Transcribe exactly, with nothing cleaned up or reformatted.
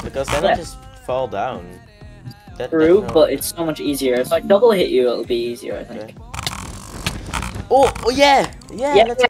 Because then Yeah. I just fall down. That, True, that's no- but it's so much easier. If I double hit you, it'll be easier, I think. Okay. Oh, oh yeah! Yeah, Yeah, let's